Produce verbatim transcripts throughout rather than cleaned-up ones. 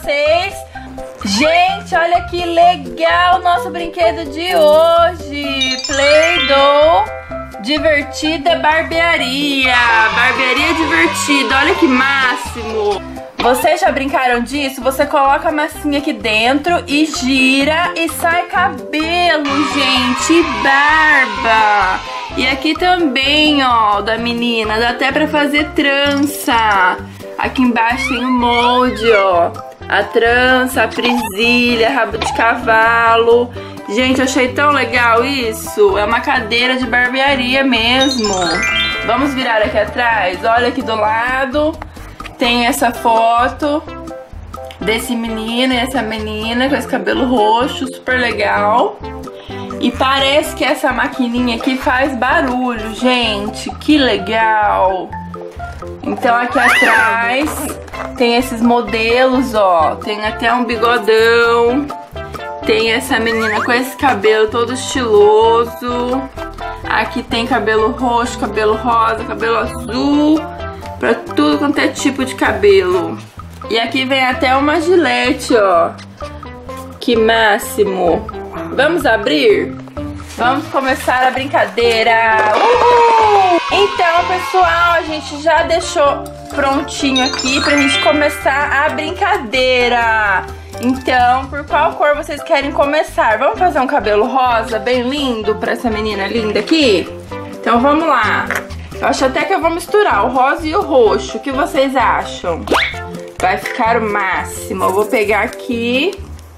vocês. Gente, olha que legal o nosso brinquedo de hoje. Play-Doh Divertida Barbearia. Barbearia divertida, olha que máximo. Vocês já brincaram disso? Você coloca a massinha aqui dentro e gira e sai cabelo, gente, e barba. E aqui também, ó, da menina, dá até pra fazer trança. Aqui embaixo tem o molde, ó. A trança, a presilha, rabo de cavalo. Gente, eu achei tão legal isso. É uma cadeira de barbearia mesmo. Vamos virar aqui atrás. Olha aqui do lado. Tem essa foto desse menino e essa menina com esse cabelo roxo, super legal. E parece que essa maquininha aqui faz barulho, gente. Que legal. Então aqui atrás tem esses modelos, ó. Tem até um bigodão. Tem essa menina com esse cabelo todo estiloso. Aqui tem cabelo roxo, cabelo rosa, cabelo azul. Pra tudo quanto é tipo de cabelo. E aqui vem até uma gilete, ó. Que máximo. Vamos abrir? Vamos começar a brincadeira. Uhul! Então, pessoal, a gente já deixou prontinho aqui pra gente começar a brincadeira. Então, por qual cor vocês querem começar? Vamos fazer um cabelo rosa bem lindo pra essa menina linda aqui? Então, vamos lá. Eu acho até que eu vou misturar o rosa e o roxo. O que vocês acham? Vai ficar o máximo. Eu vou pegar aqui.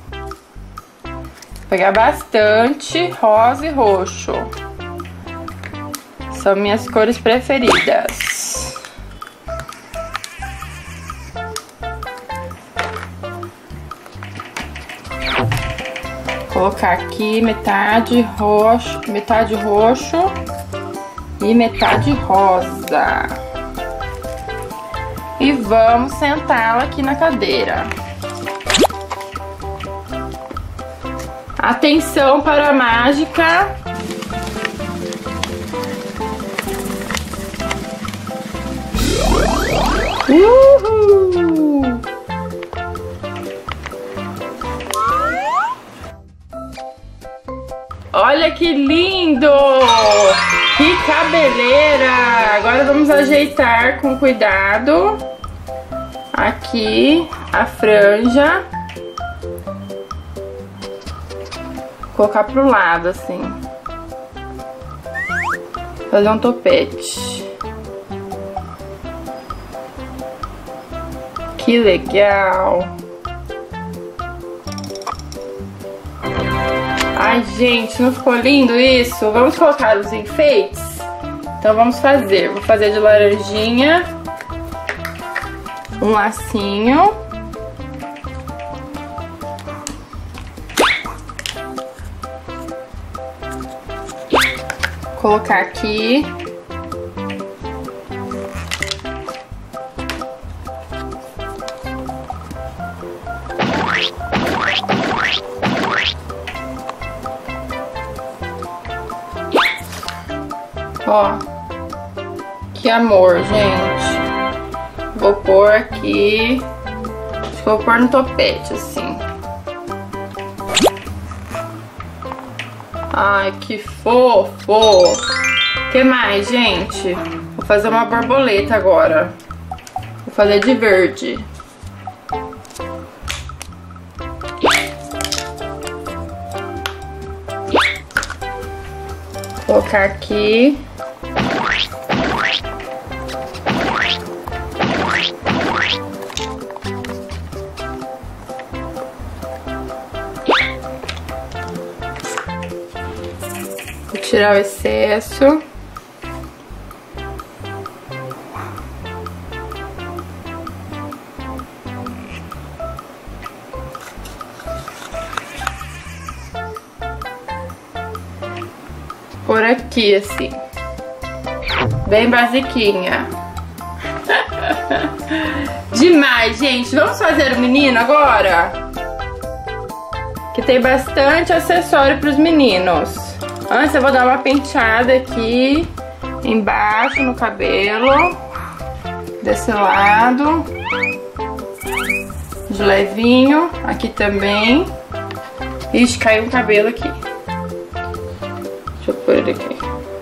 Vou pegar bastante rosa e roxo. São minhas cores preferidas. Vou colocar aqui metade roxo, metade roxo e metade rosa. E vamos sentá-la aqui na cadeira. Atenção para a mágica. Uhul! Olha que lindo! Que cabeleira! Agora vamos ajeitar com cuidado aqui a franja. Colocar pro lado assim. Fazer um topete. Que legal! Ai, gente, não ficou lindo isso? Vamos colocar os enfeites? Então vamos fazer. Vou fazer de laranjinha. Um lacinho. Colocar aqui. Ó, que amor, gente. Vou pôr aqui. Acho que vou pôr no topete, assim. Ai, que fofo. O que mais, gente? Vou fazer uma borboleta agora. Vou fazer de verde. Vou colocar aqui. Vou tirar o excesso. Por aqui, assim. Bem basiquinha. Demais, gente. Vamos fazer o menino agora? Que tem bastante acessório para os meninos. Antes eu vou dar uma penteada aqui embaixo no cabelo. Desse lado. De levinho. Aqui também. Ixi, caiu um cabelo aqui. Deixa eu pôr ele aqui.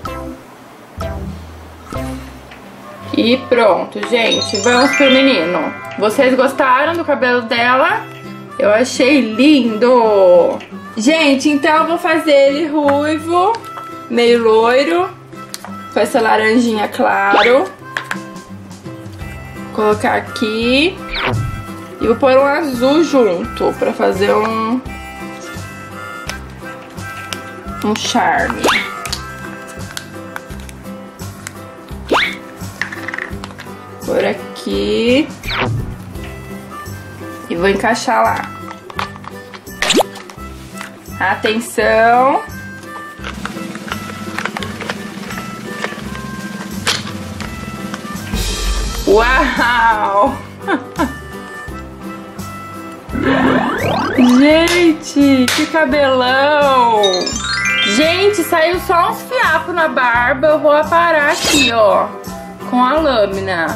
E pronto, gente. Vamos pro menino. Vocês gostaram do cabelo dela? Eu achei lindo. Gente, então eu vou fazer ele ruivo, meio loiro, com essa laranjinha claro. Vou colocar aqui. E vou pôr um azul junto, pra fazer um... um charme. Por aqui. E vou encaixar lá. Atenção. Uau! Gente, que cabelão! Gente, saiu só uns fiapos na barba. Eu vou aparar aqui, ó, com a lâmina.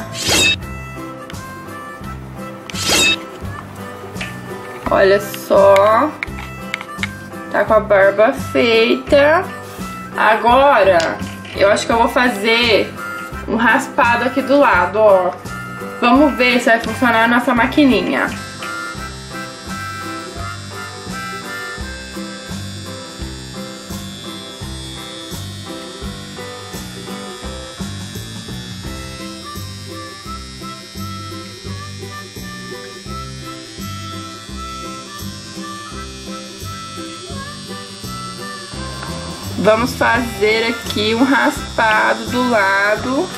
Olha só. Tá com a barba feita. Agora, eu acho que eu vou fazer um raspado aqui do lado, ó. Vamos ver se vai funcionar a nossa maquininha. Vamos fazer aqui um raspado do lado.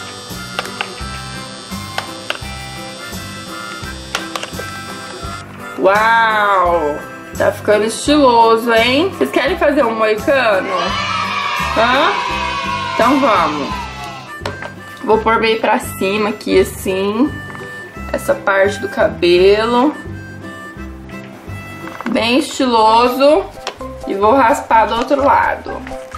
Uau! Tá ficando estiloso, hein? Vocês querem fazer um moicano? Hã? Então vamos. Vou pôr meio pra cima aqui, assim. Essa parte do cabelo. Bem estiloso. E vou raspar do outro lado.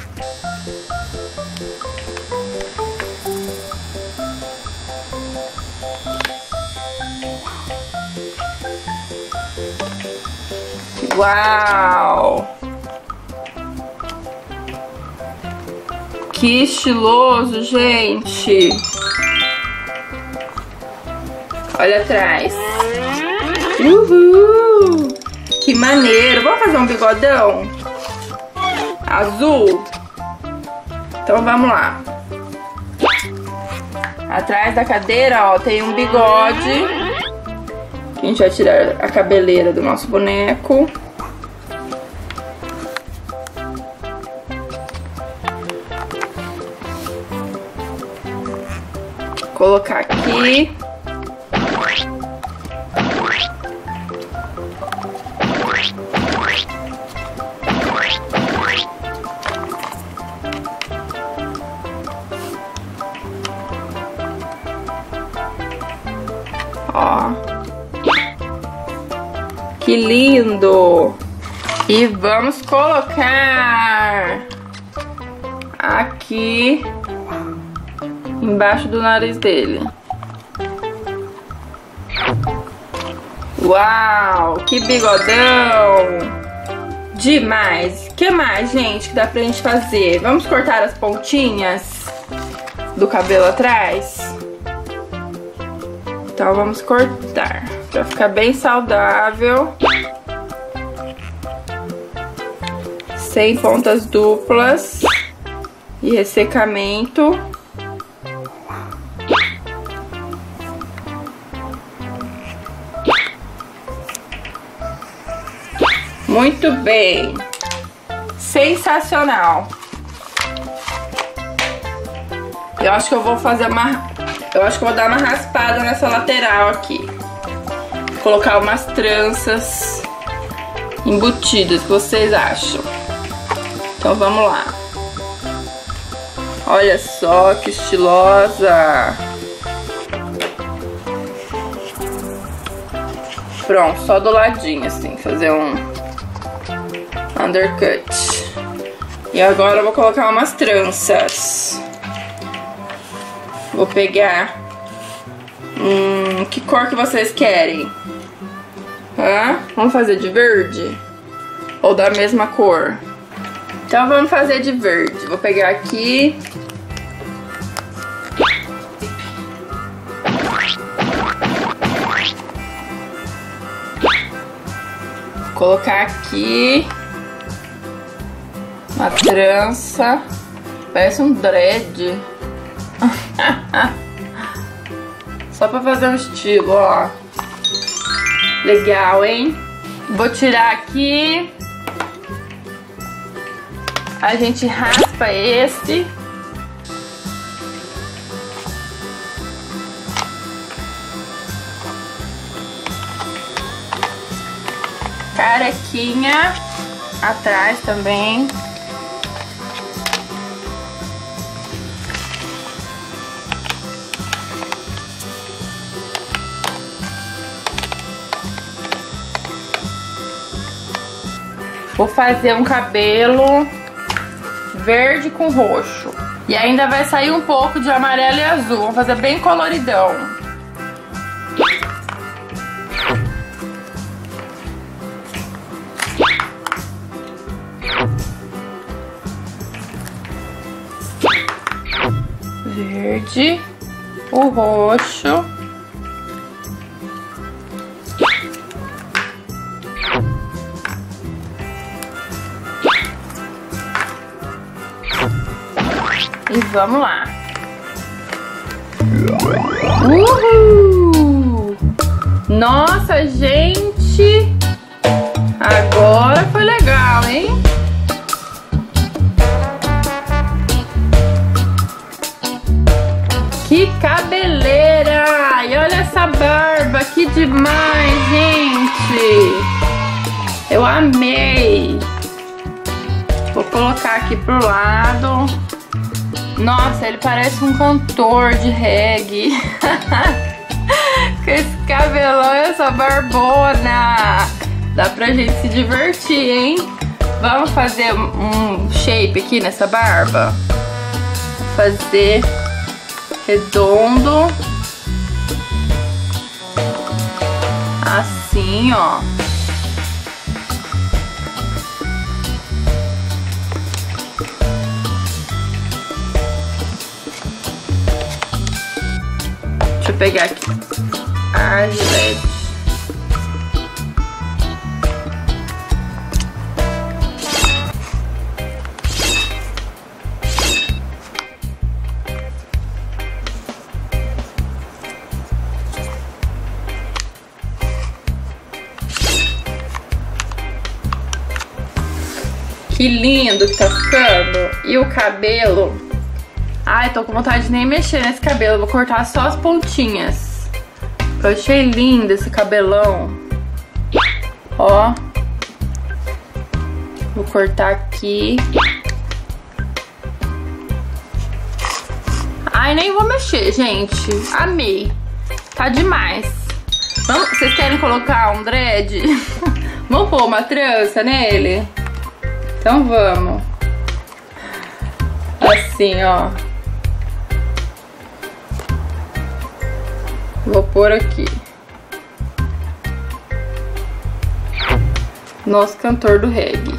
Uau! Que estiloso, gente! Olha atrás. Uhul! Que maneiro! Vamos fazer um bigodão azul? Então vamos lá. Atrás da cadeira, ó, tem um bigode. A gente vai tirar a cabeleira do nosso boneco. Colocar aqui. Ó. Que lindo! E vamos colocar aqui embaixo do nariz dele. Uau! Que bigodão! Demais! O que mais, gente, que dá pra gente fazer? Vamos cortar as pontinhas do cabelo atrás? Então vamos cortar pra ficar bem saudável. Sem pontas duplas e ressecamento. Muito bem. Sensacional. Eu acho que eu vou fazer uma... Eu acho que eu vou dar uma raspada nessa lateral aqui. Colocar umas tranças embutidas, o que vocês acham? Então vamos lá. Olha só que estilosa. Pronto, só do ladinho assim, fazer um undercut. E agora eu vou colocar umas tranças. Vou pegar... Hum, que cor que vocês querem? Hã? Vamos fazer de verde? Ou da mesma cor? Então vamos fazer de verde. Vou pegar aqui. Colocar aqui uma trança. Parece um dread. Só pra fazer um estilo, ó. Legal, hein? Vou tirar aqui. A gente raspa esse. Carequinha atrás também. Vou fazer um cabelo verde com roxo. E ainda vai sair um pouco de amarelo e azul. Vamos fazer bem coloridão. Verde, o roxo. E vamos lá. Uhul! Nossa, gente! Agora foi legal, hein? Que cabeleira! E olha essa barba, que demais, gente! Eu amei! Vou colocar aqui pro lado. Nossa, ele parece um cantor de reggae. Com esse cabelão e essa barbona. Dá pra gente se divertir, hein? Vamos fazer um shape aqui nessa barba. Fazer redondo. Assim, ó. Deixa eu pegar aqui a gilete. Que lindo que tá ficando. E o cabelo... Ai, tô com vontade de nem mexer nesse cabelo. Vou cortar só as pontinhas. Eu achei lindo esse cabelão. Ó. Vou cortar aqui. Ai, nem vou mexer, gente. Amei. Tá demais. Vamos, vocês querem colocar um dread? Vamos pôr uma trança nele? Então vamos. Assim, ó. Vou pôr aqui. Nosso cantor do reggae.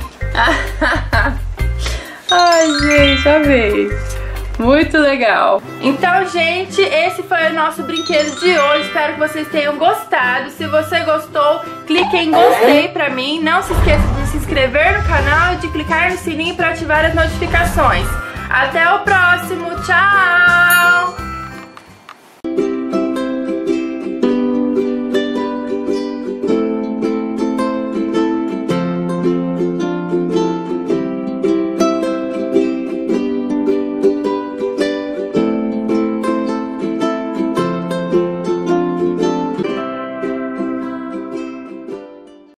Ai, gente, amei. Muito legal. Então, gente, esse foi o nosso brinquedo de hoje. Espero que vocês tenham gostado. Se você gostou, clique em gostei pra mim. Não se esqueça de se inscrever no canal e de clicar no sininho para ativar as notificações. Até o próximo. Tchau!